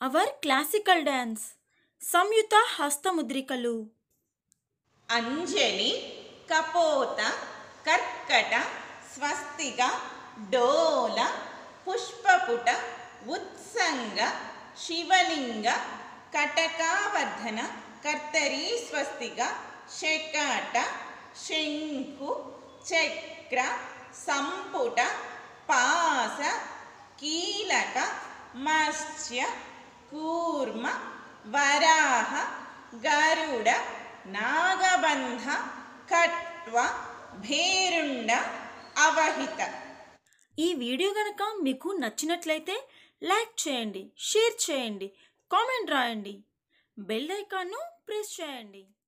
Hour classical dance సంయుత హస్తముద్రికలు అంజలి కపోత కర్కట స్వస్తిక డోల పుష్పపుట ఉత్సంగ శివలింగ కటకావర్ధన కర్తరీ స్వస్తిక శకట శంఖు చక్ర సంపుట పాస కీలక మత్స్య కూర్మ వరాహ గరుడ నాగబంధ ఖట్వ భేరుండ అవహిత. ఈ వీడియో గనక మీకు నచ్చినట్లయితే లైక్ చేయండి, షేర్ చేయండి, కామెంట్ రాయండి, బెల్ ఐకాన్ను ప్రెస్ చేయండి.